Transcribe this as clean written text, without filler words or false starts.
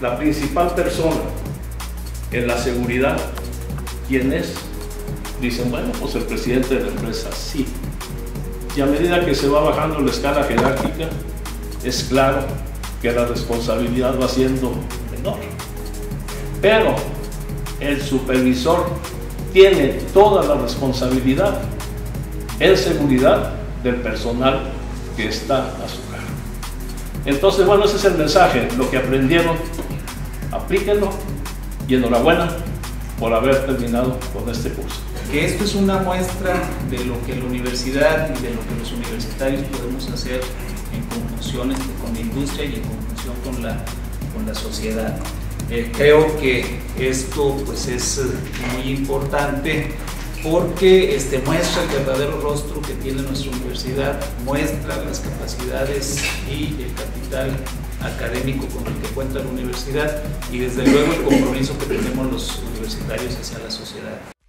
la principal persona en la seguridad, ¿quién es? Dicen, bueno, pues el presidente de la empresa, sí. Y a medida que se va bajando la escala jerárquica, es claro que la responsabilidad va siendo menor. Pero el supervisor tiene toda la responsabilidad en seguridad del personal que está a su cargo. Entonces, bueno, ese es el mensaje, lo que aprendieron, aplíquenlo y enhorabuena por haber terminado con este curso. Que esto es una muestra de lo que la universidad y de lo que los universitarios podemos hacer en conjunción con la industria y en conjunción con la sociedad. Creo que esto pues, es muy importante porque muestra el verdadero rostro que tiene nuestra universidad, muestra las capacidades y el capital académico con el que cuenta la universidad y desde luego el compromiso que tenemos los universitarios hacia la sociedad.